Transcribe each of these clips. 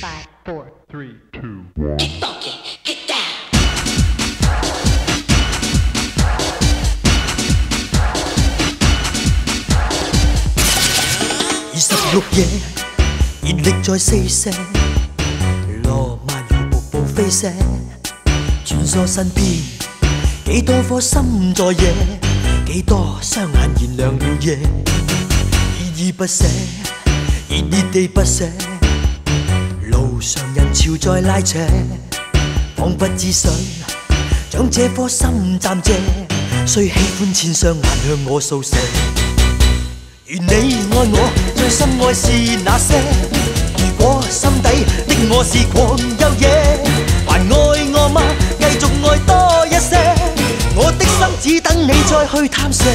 5, 4, 3, 2, 1. Get funky, get down. 26夜，熱力在四射，羅曼如瀑布飛瀉，穿梭身邊，幾多顆心在野，幾多雙眼燃亮了夜，依依不捨，熱熱地不捨，路上人潮在拉扯，彷彿只想將這顆心暫借，雖喜歡千雙眼向我掃射。如你愛我，最深愛是那些。如果心底的我是狂又野，還愛我嗎？繼續愛多一些。我的心只等你再去探射。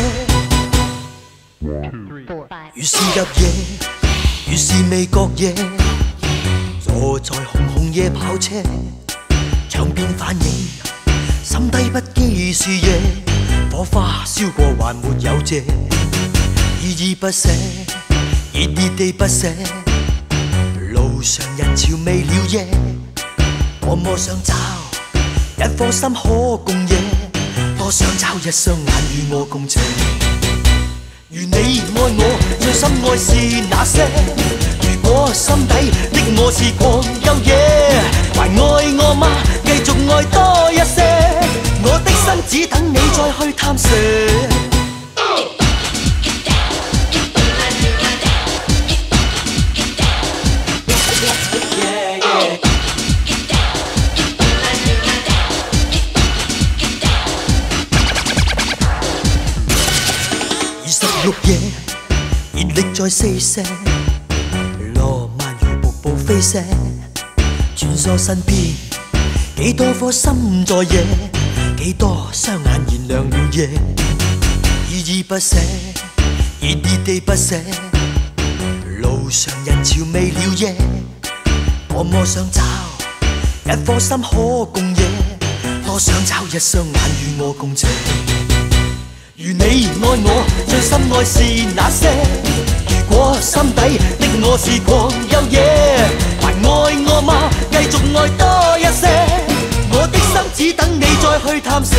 如是入夜，如是味覺夜，坐在紅紅夜跑車，牆邊反映，心底不羈是夜，火花燒過還沒有謝。依依不捨，熱熱地不捨，路上人潮未了夜，多麼想找一顆心可共夜，多想找一雙眼與我共情。如你愛我，最深愛是那些。如果心底的我是狂又野，還愛我嗎？繼續愛多一些，我的心只等你再去探射。26夜，熱力在四射，羅曼如瀑布飛瀉，穿梭身邊，幾多顆心在野，幾多雙眼燃亮了夜，依依不捨，熱熱地不捨，路上人潮未了夜，多麼想找一顆心可共夜，多想找一雙眼與我共情。如你愛我，最深愛是那些。如果心底的我是狂又野，還愛我嗎？繼續愛多一些，我的心只等你再去探射。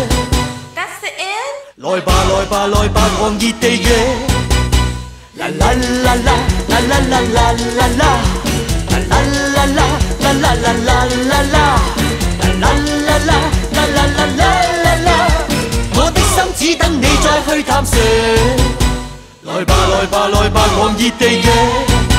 來吧來吧來吧，狂熱地野，啦啦啦啦啦啦啦啦啦啦，啦啦啦啦啦啦啦啦啦啦，啦啦啦啦啦啦啦啦啦。我的心只等你再去探射，來吧來吧來吧，狂熱地野。